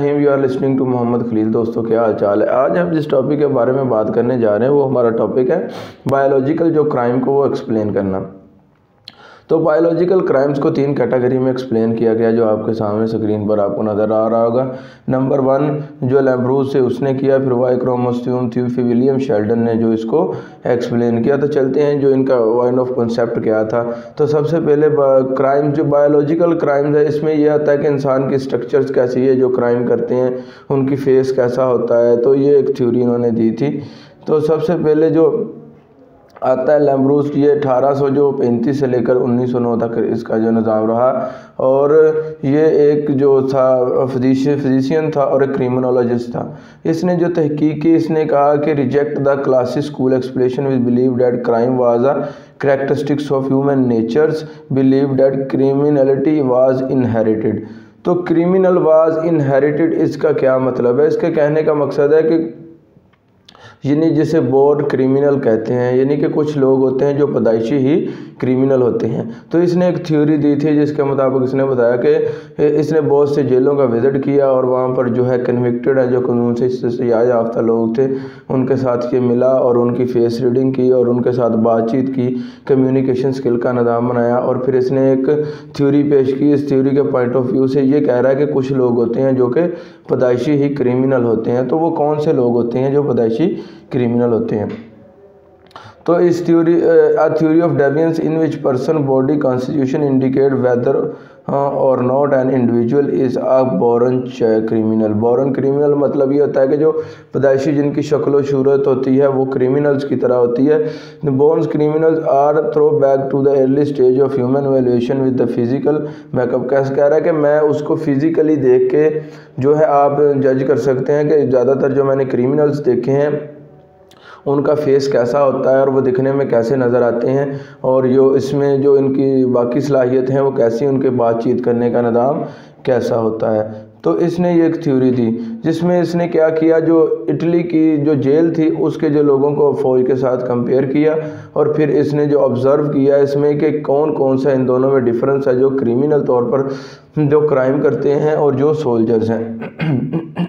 You are listening to Mohammad Khalil. दोस्तों क्या हाल चाल है। आज हम जिस टॉपिक के बारे में बात करने जा रहे हैं वो हमारा टॉपिक है बायोलॉजिकल जो क्राइम को वो एक्सप्लेन करना। तो बायोलॉजिकल क्राइम्स को 3 कैटेगरी में एक्सप्लेन किया गया जो आपके सामने स्क्रीन पर आपको नज़र आ रहा होगा। नंबर 1 जो लैम्ब्रूस से उसने किया, फिर वाई क्रोमोसोम थी, फिर विलियम शेल्डन ने जो इसको एक्सप्लेन किया। तो चलते हैं जो इनका वाइन ऑफ कॉन्सेप्ट क्या था। तो सबसे पहले क्राइम जो बायोलॉजिकल क्राइम्स है इसमें यह आता है कि इंसान की स्ट्रक्चर्स कैसी है, जो क्राइम करते हैं उनकी फेस कैसा होता है। तो ये एक थ्योरी इन्होंने दी थी। तो सबसे पहले जो आता है लैम्ब्रूस, ये 1835 से लेकर 1909 तक इसका जो निज़ाम रहा। और ये एक जो था फिजिशियन था और एक क्रिमिनोलॉजिस्ट था। इसने जो तहकीक की, इसने कहा कि reject the classic school explanation which believe that crime was a characteristics of human natures, believe that criminality was inherited. तो क्रिमिनल वाज इनहेरिटेड इसका क्या मतलब है? इसके कहने का मकसद है कि यानी जिसे बोर्न क्रिमिनल कहते हैं, यानी कि कुछ लोग होते हैं जो पैदाइशी ही क्रिमिनल होते हैं। तो इसने एक थ्योरी दी थी जिसके मुताबिक इसने बताया कि इसने बहुत से जेलों का विज़िट किया और वहाँ पर जो है कन्विक्टेड है, जो कानून से सजा याफ्ता लोग थे, उनके साथ ये मिला और उनकी फेस रीडिंग की और उनके साथ बातचीत की, कम्युनिकेशन स्किल का निज़ाम बनाया। और फिर इसने एक थ्योरी पेश की। इस थ्योरी के पॉइंट ऑफ व्यू से ये कह रहा है कि कुछ लोग होते हैं जो कि पैदाइशी ही क्रिमिनल होते हैं। तो वो कौन से लोग होते हैं जो पैदाइशी क्रिमिनल होते हैं? तो इस theory of deviance in which person body constitution indicate whether or not an individual is a born criminal. Born criminal मतलब ये होता है कि जो पैदाइशी जिनकी शक्ल सूरत होती है वो क्रिमिनल्स की तरह होती है। Born criminals are throw back to the early stage of human valuation with the physical makeup. कैसे कह रहा है कि मैं उसको फिजिकली देख के जो है आप जज कर सकते हैं कि ज़्यादातर जो मैंने क्रिमिनल्स देखे हैं उनका फेस कैसा होता है और वो दिखने में कैसे नज़र आते हैं, और जो इसमें जो इनकी बाकी सलाहियत हैं वो कैसी, उनके बातचीत करने का निज़ाम कैसा होता है। तो इसने ये एक थ्योरी दी जिसमें इसने क्या किया, जो इटली की जो जेल थी उसके जो लोगों को फ़ौज के साथ कंपेयर किया और फिर इसने जो ऑब्ज़र्व किया इसमें कि कौन कौन सा इन दोनों में डिफरेंस है, जो क्रिमिनल तौर पर जो क्राइम करते हैं और जो सोल्जर्स हैं।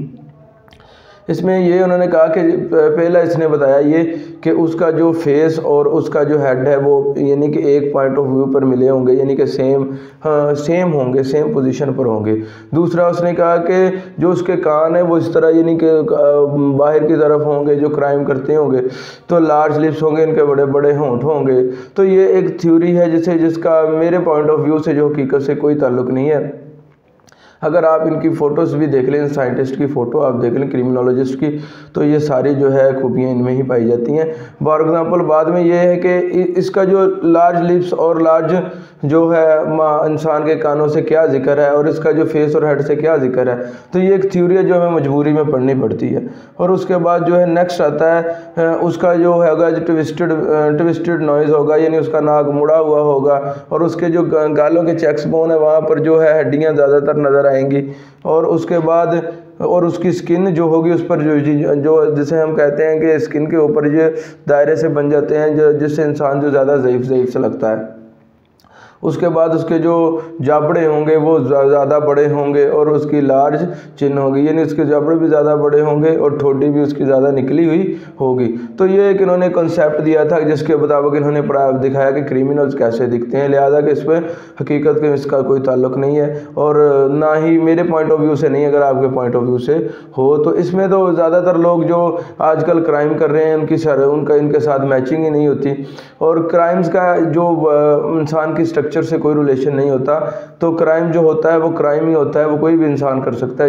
इसमें ये उन्होंने कहा कि पहला इसने बताया ये कि उसका जो फेस और उसका जो हेड है वो यानी कि एक पॉइंट ऑफ व्यू पर मिले होंगे, यानी कि सेम होंगे, सेम पोजीशन पर होंगे। दूसरा उसने कहा कि जो उसके कान है वो इस तरह यानी कि बाहर की तरफ होंगे जो क्राइम करते होंगे। तो लार्ज लिप्स होंगे, इनके बड़े बड़े होंठ होंगे। तो ये एक थ्योरी है जिसका मेरे पॉइंट ऑफ व्यू से जो हकीकत से कोई ताल्लुक़ नहीं है। अगर आप इनकी फ़ोटोज़ भी देख लें, साइंटिस्ट की फ़ोटो आप देख लें, क्रिमिनोलॉजिस्ट की, तो ये सारी जो है खूबियाँ इनमें ही पाई जाती हैं। फॉर एग्ज़ाम्पल बाद में ये है कि इसका जो लार्ज लिप्स और लार्ज जो है इंसान के कानों से क्या जिक्र है और इसका जो फेस और हेड से क्या जिक्र है। तो ये एक थ्योरी है जो हमें मजबूरी में पढ़नी पड़ती है। और उसके बाद जो है नेक्स्ट आता है उसका जो होगा जो ट्विस्टेड नॉइज़ होगा, यानी उसका नाक मुड़ा हुआ होगा और उसके जो गालों के चेक्स बोन है वहाँ पर जो है हड्डियाँ ज़्यादातर नज़र आएंगी। और उसके बाद और उसकी स्किन जो होगी उस पर जो जिसे हम कहते हैं कि स्किन के ऊपर ये दायरे से बन जाते हैं जिससे इंसान जो ज़्यादा ज़ईफ़ से लगता है। उसके बाद उसके जो जाबड़े होंगे वो ज़्यादा बड़े होंगे और उसकी लार्ज चिन होगी, यानी उसके जाबड़े भी ज़्यादा बड़े होंगे और ठोड़ी भी उसकी ज़्यादा निकली हुई होगी। तो ये एक इन्होंने कॉन्सेप्ट दिया था जिसके मुताबिक इन्होंने दिखाया कि क्रिमिनल्स कैसे दिखते हैं। लिहाजा कि इस पर हकीकत के इसका कोई ताल्लुक़ नहीं है और ना ही मेरे पॉइंट ऑफ व्यू से नहीं, अगर आपके पॉइंट ऑफ व्यू से हो। तो इसमें तो ज़्यादातर लोग जो आजकल क्राइम कर रहे हैं उनका इनके साथ मैचिंग ही नहीं होती और क्राइम्स का जो इंसान की स्ट्रक्चर से कोई रिलेशन नहीं होता। तो क्राइम जो होता है वो क्राइम ही होता है, वो कोई भी इंसान कर सकता है।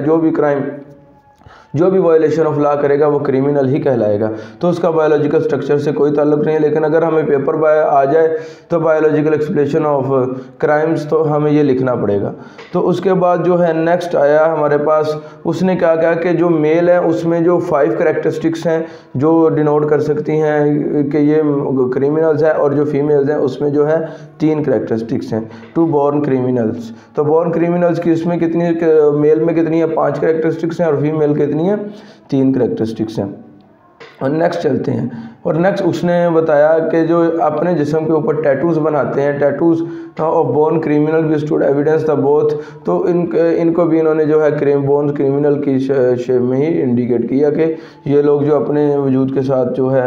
जो भी वायलेशन ऑफ लॉ करेगा वो क्रिमिनल ही कहलाएगा। तो उसका बायोलॉजिकल स्ट्रक्चर से कोई ताल्लुक़ नहीं है। लेकिन अगर हमें पेपर आ जाए तो बायोलॉजिकल एक्सप्लेनेशन ऑफ क्राइम्स तो हमें ये लिखना पड़ेगा। तो उसके बाद जो है नेक्स्ट आया हमारे पास, उसने क्या कहा कि जो मेल है उसमें जो 5 कैरेक्टरिस्टिक्स हैं जो डिनोट कर सकती हैं कि ये क्रिमिनल्स हैं, और जो फीमेल्स हैं उसमें जो है 3 कैरेक्टरिस्टिक्स हैं टू बोर्न क्रिमिनल्स। तो बोर्न क्रिमिनल्स की इसमें कितनी, मेल में कितनी है 5 कैरेक्टरिस्टिक्स हैं और फीमेल कितनी है 3 कैरेक्टरिस्टिक्स हैं। और नेक्स्ट चलते हैं। और नेक्स्ट उसने बताया कि जो अपने जिस्म के ऊपर टैटूज़ बनाते हैं, टैटूज़ ऑफ बोर्न क्रिमिनल भी स्टूड एविडेंस द बोथ, तो इनको भी इन्होंने जो है बोर्न क्रिमिनल की शेप में ही इंडिकेट किया कि ये लोग जो अपने वजूद के साथ जो है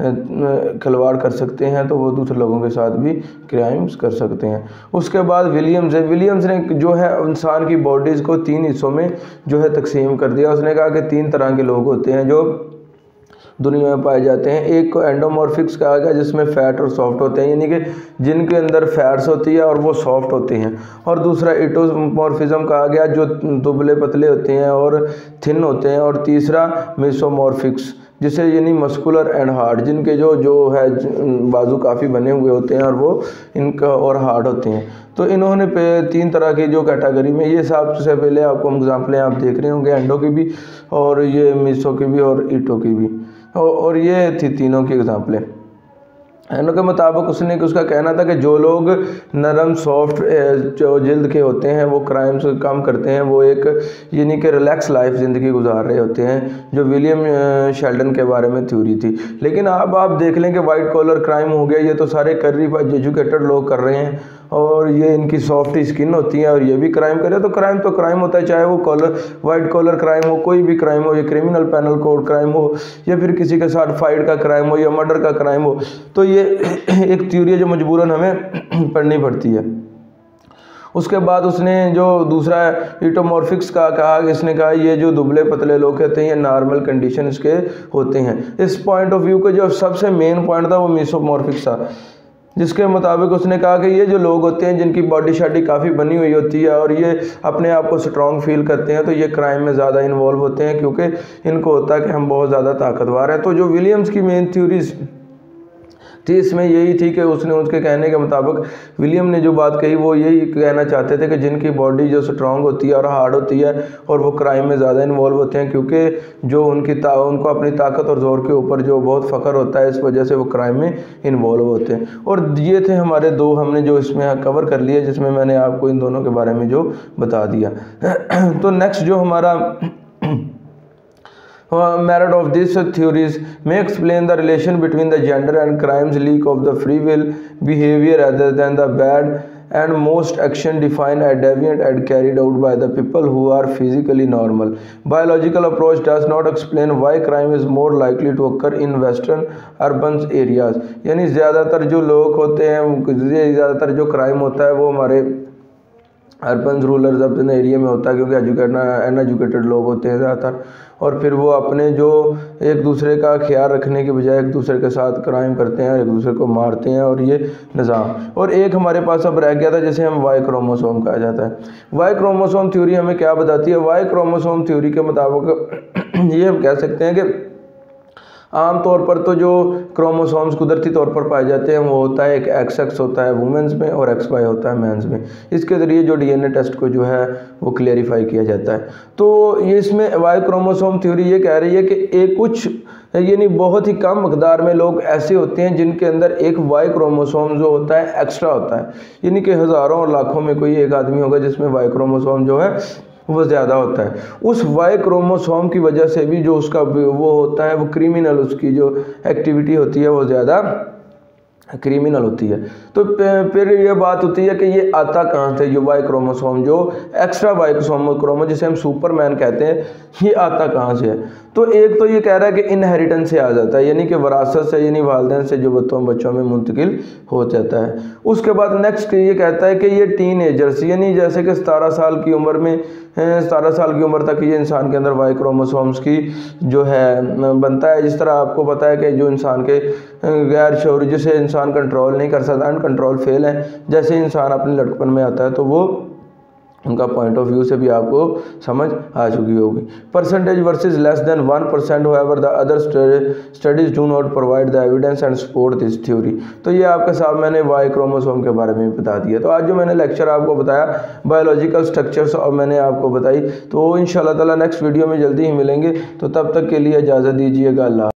खिलवाड़ कर सकते हैं, तो वो दूसरे लोगों के साथ भी क्राइम्स कर सकते हैं। उसके बाद विलियम्स ने जो है इंसान की बॉडीज़ को 3 हिस्सों में जो है तकसीम कर दिया। उसने कहा कि 3 तरह के लोग होते हैं जो दुनिया में पाए जाते हैं। एक को एंडोमॉर्फिक्स कहा गया, जिसमें फ़ैट और सॉफ्ट होते हैं, यानी कि जिनके अंदर फैट्स होती है और वो सॉफ्ट होते हैं। और दूसरा इटोमॉर्फिज्म कहा गया, जो दुबले पतले होते हैं और थिन होते हैं। और तीसरा मेसोमॉर्फिक्स, जिसे यानी मस्कुलर एंड हार्ड, जिनके जो है बाजू काफ़ी बने हुए होते हैं और वो इनका और हार्ड होते हैं। तो इन्होंने 3 तरह की जो कैटेगरी में, ये सबसे पहले आपको एग्जाम्पलें आप देख रहे होंगे एंडो की भी और ये मीसो की भी और ईटो की भी, और ये थी तीनों की एग्जाम्पलें। एंडो के मुताबिक उसका कहना था कि जो लोग नरम सॉफ्ट जो जिल्द के होते हैं वो क्राइम्स कम करते हैं, वो एक यानी कि रिलैक्स लाइफ ज़िंदगी गुजार रहे होते हैं, जो विलियम शेल्डन के बारे में थ्योरी थी। लेकिन अब आप देख लें कि वाइट कॉलर क्राइम हो गया, ये तो सारे कर्री एजुकेटेड लोग कर रहे हैं और ये इनकी सॉफ्ट स्किन होती है और ये भी क्राइम करे। तो क्राइम होता है, चाहे वो वाइट कॉलर क्राइम हो, कोई भी क्राइम हो, ये क्रिमिनल पैनल कोड क्राइम हो या फिर किसी के साथ फाइट का क्राइम हो या मर्डर का क्राइम हो, तो ये एक थ्योरी है जो मजबूरन हमें पढ़नी पड़ती है। उसके बाद उसने जो दूसरा इटोमॉर्फिक्स का कहा, इसने कहा ये जो दुबले पतले लोग कहते हैं ये नॉर्मल कंडीशन के होते हैं। इस पॉइंट ऑफ व्यू का जो सबसे मेन पॉइंट था वो मेसोमॉर्फिक्स था, जिसके मुताबिक उसने कहा कि ये जो लोग होते हैं जिनकी बॉडी शाडी काफ़ी बनी हुई होती है और ये अपने आप को स्ट्रॉन्ग फील करते हैं, तो ये क्राइम में ज़्यादा इन्वॉल्व होते हैं, क्योंकि इनको होता है कि हम बहुत ज़्यादा ताकतवर हैं। तो जो विलियम्स की मेन थ्योरीज थी इसमें यही थी कि उसके कहने के मुताबिक विलियम ने जो बात कही वो यही कहना चाहते थे कि जिनकी बॉडी जो स्ट्रांग होती है और हार्ड होती है और वो क्राइम में ज़्यादा इन्वॉल्व होते हैं, क्योंकि जो उनको अपनी ताकत और ज़ोर के ऊपर जो बहुत फ़ख्र होता है, इस वजह से वो क्राइम में इन्वॉल्व होते हैं। और ये थे हमारे 2 हमने जो इसमें कवर कर लिए, जिसमें मैंने आपको इन दोनों के बारे में जो बता दिया। तो नेक्स्ट जो हमारा merit of these theories may explain the relation between the gender and crimes, leak of the free will behavior rather than the bad and most action defined as deviant and carried out by the people who are physically normal. Biological approach does not explain why crime is more likely to occur in western urban areas. यानी ज़्यादातर जो लोग होते हैं, ज़्यादातर जो crime होता है वो हमारे अर्बन रूरल अर्बन एरिया में होता है, क्योंकि अनएजुकेटेड लोग होते हैं ज़्यादातर, और फिर वो अपने जो एक दूसरे का ख्याल रखने के बजाय एक दूसरे के साथ क्राइम करते हैं और एक दूसरे को मारते हैं, और ये निज़ाम। और एक हमारे पास अब रह गया था जिसे हम वाई क्रोमोसोम कहा जाता है। वाई क्रोमोसोम थ्योरी हमें क्या बताती है? वाई क्रोमोसोम थ्योरी के मुताबिक ये हम कह सकते हैं कि आम तौर पर तो जो क्रोमोसोम्स कुदरती तौर पर पाए जाते हैं वो होता है एक XX होता है वुमेंस में और XY होता है मेंस में। इसके ज़रिए जो DNA टेस्ट को जो है वो क्लेरिफाई किया जाता है। तो ये इसमें वाई क्रोमोसोम थ्योरी ये कह रही है कि एक कुछ यानी बहुत ही कम मकदार में लोग ऐसे होते हैं जिनके अंदर एक वाई क्रोमोसोम जो होता है एक्स्ट्रा होता है, यानी कि हज़ारों और लाखों में कोई एक आदमी होगा जिसमें वाई क्रोमोसोम जो है वो ज़्यादा होता है। उस वाई क्रोमोसोम की वजह से भी जो उसका वो होता है वो क्रिमिनल, उसकी जो एक्टिविटी होती है वो ज़्यादा क्रिमिनल होती है। तो फिर ये बात होती है कि ये आता कहाँ से, ये वाई क्रोमोसोम जो एक्स्ट्रा वाई क्रोमोसोम जिसे हम सुपरमैन कहते हैं, ये आता कहाँ से है? तो एक तो ये कह रहा है कि इनहेरिटेंस से आ जाता है, यानी कि विरासत से, यानी वालिदैन से जो बच्चों में मुंतकिल हो जाता है। उसके बाद नेक्स्ट ये कहता है कि ये टीनेजर्स, यानी जैसे कि 17 साल की उम्र में 17 साल की उम्र तक ये इंसान के अंदर वाई क्रोमोसोम्स की जो है बनता है। जिस तरह आपको पता है कि जो इंसान के गैर शऊरी, जिसे इंसान कंट्रोल नहीं कर सकता, अनकंट्रोल फेल है, जैसे इंसान अपने लड़कपन में आता है तो वो उनका पॉइंट ऑफ व्यू से भी आपको समझ आ चुकी होगी। Percentage versus less than 1%, however the other studies do not provide the evidence and support this theory। तो ये आपके साथ मैंने वाई क्रोमोसोम के बारे में बता दिया। तो आज जो मैंने लेक्चर आपको बताया बायोलॉजिकल स्ट्रक्चर्स और मैंने आपको बताई, तो इंशाल्लाह ताला नेक्स्ट वीडियो में जल्दी ही मिलेंगे। तो तब तक के लिए इजाज़त दीजिएगा। अल्लाह।